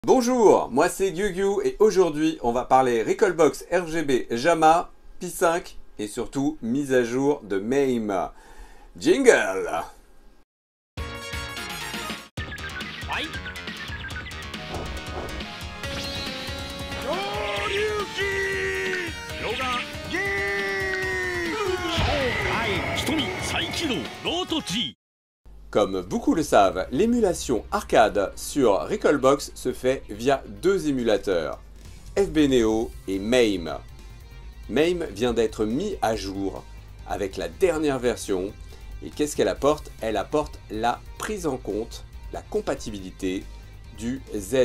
Bonjour, moi c'est Gyugyu et aujourd'hui on va parler Recalbox RGB JAMA, Pi5 et surtout mise à jour de MAME. Jingle! Comme beaucoup le savent, l'émulation arcade sur Recalbox se fait via deux émulateurs, FBneo et MAME. MAME vient d'être mis à jour avec la dernière version et qu'est-ce qu'elle apporte? Elle apporte la prise en compte, la compatibilité du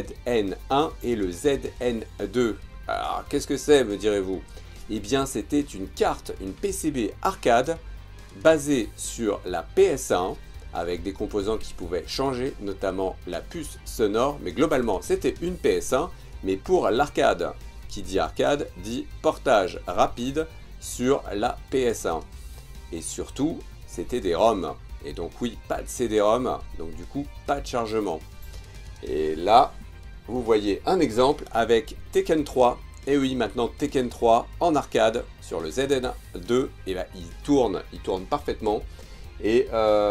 ZN1 et le ZN2. Alors qu'est-ce que c'est, me direz-vous? Eh bien c'était une carte, une PCB arcade basée sur la PS1 avec des composants qui pouvaient changer, notamment la puce sonore, mais globalement c'était une PS1, mais pour l'arcade, qui dit arcade, dit portage rapide sur la PS1. Et surtout, c'était des ROM, et donc oui, pas de CD-ROM, donc du coup, pas de chargement. Et là, vous voyez un exemple avec Tekken 3, et oui, maintenant Tekken 3 en arcade, sur le ZN2, et ben, il tourne parfaitement. Et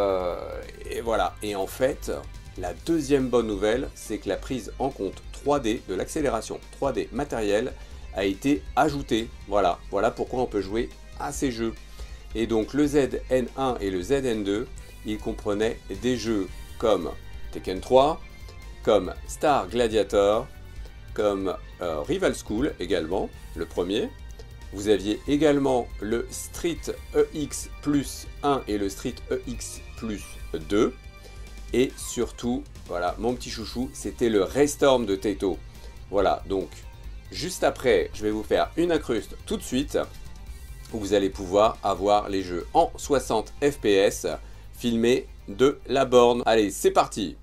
voilà. Et en fait, la deuxième bonne nouvelle, c'est que la prise en compte 3D de l'accélération 3D matérielle a été ajoutée. Voilà pourquoi on peut jouer à ces jeux. Et donc le ZN1 et le ZN2, ils comprenaient des jeux comme Tekken 3, comme Star Gladiator, comme Rival School également, le premier. Vous aviez également le Street EX plus 1 et le Street EX plus 2. Et surtout, voilà, mon petit chouchou, c'était le Raystorm de Taito. Voilà, donc, juste après, je vais vous faire une incruste tout de suite, où vous allez pouvoir avoir les jeux en 60 FPS, filmés de la borne. Allez, c'est parti!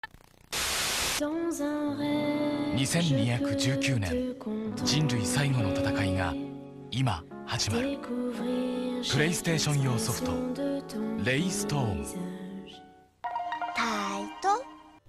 2219年人類最後の戦いが今始まる。プレイステーション用ソフトレイストーム。 タイト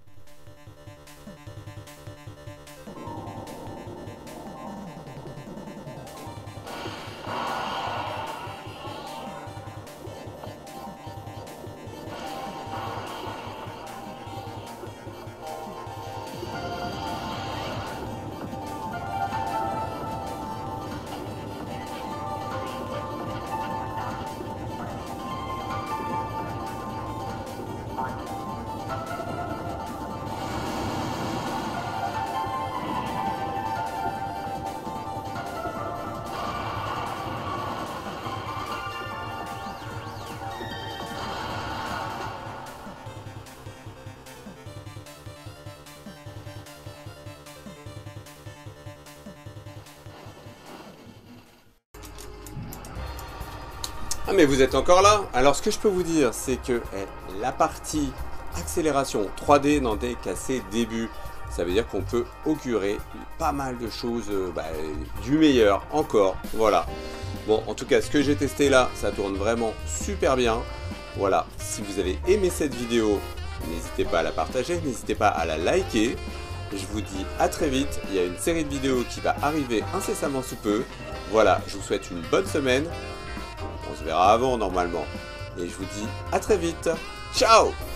Ah mais vous êtes encore là? Alors ce que je peux vous dire, c'est que la partie accélération 3D n'en est qu'à ses débuts. Ça veut dire qu'on peut augurer pas mal de choses, du meilleur encore. Voilà. Bon, en tout cas, ce que j'ai testé là, ça tourne vraiment super bien. Voilà. Si vous avez aimé cette vidéo, n'hésitez pas à la partager, n'hésitez pas à la liker. Je vous dis à très vite. Il y a une série de vidéos qui va arriver incessamment sous peu. Voilà, je vous souhaite une bonne semaine. On se verra avant normalement. Et je vous dis à très vite. Ciao!